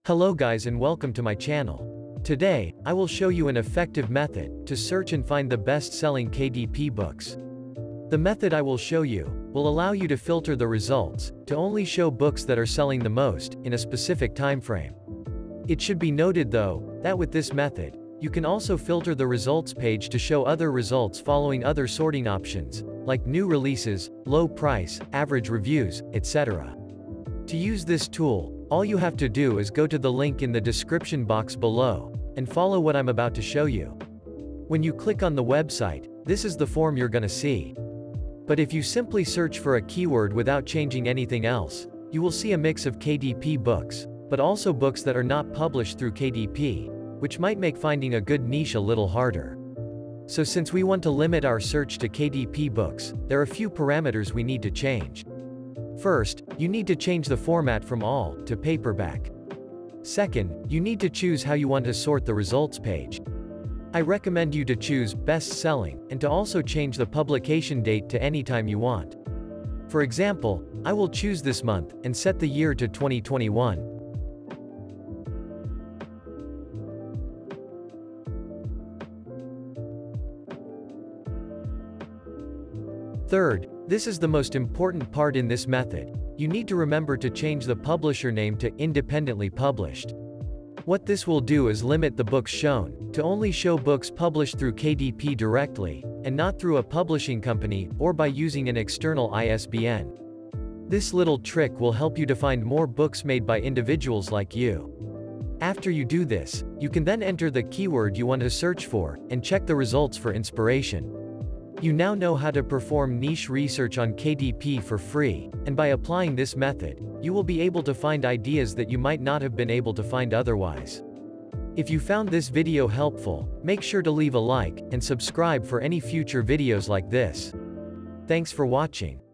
Hello guys and welcome to my channel. Today, I will show you an effective method to search and find the best-selling KDP books. The method I will show you will allow you to filter the results to only show books that are selling the most in a specific time frame. It should be noted though, that with this method, you can also filter the results page to show other results following other sorting options, like new releases, low price, average reviews, etc. To use this tool, all you have to do is go to the link in the description box below, and follow what I'm about to show you. When you click on the website, this is the form you're gonna see. But if you simply search for a keyword without changing anything else, you will see a mix of KDP books, but also books that are not published through KDP, which might make finding a good niche a little harder. So since we want to limit our search to KDP books, there are a few parameters we need to change. First, you need to change the format from all to paperback. Second, you need to choose how you want to sort the results page. I recommend you to choose best-selling and to also change the publication date to any time you want. For example, I will choose this month and set the year to 2021. Third, this is the most important part in this method. You need to remember to change the publisher name to independently published. What this will do is limit the books shown to only show books published through KDP directly, and not through a publishing company or by using an external ISBN. This little trick will help you to find more books made by individuals like you. After you do this, you can then enter the keyword you want to search for, and check the results for inspiration. You now know how to perform niche research on KDP for free, and by applying this method, you will be able to find ideas that you might not have been able to find otherwise. If you found this video helpful, make sure to leave a like, and subscribe for any future videos like this. Thanks for watching.